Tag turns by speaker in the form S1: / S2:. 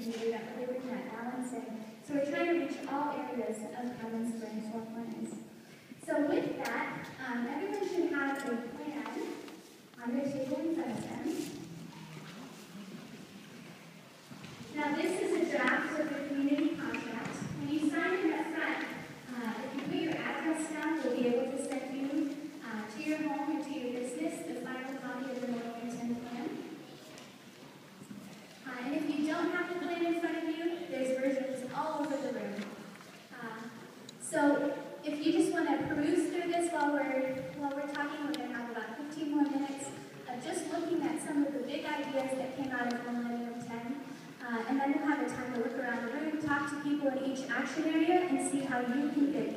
S1: community that really bring that balance in. So we're trying to reach all areas of Codman Square in 4 corners. So with that, everyone should have a plan on their table in front of them. Now this is a draft of the community contract. When you sign it up front, if you put your address down, we'll be able to send you to your home or to your business the final copy of the Millennium Ten plan. And if you don't have the plan in front of you, there's versions all over the room. So if you just want to peruse through this while we're talking, we're going to have about 15 more minutes of just looking at some of the big ideas that came out of Millennium 10. And then we'll have a time to look around the room, talk to people in each action area, and see how you can get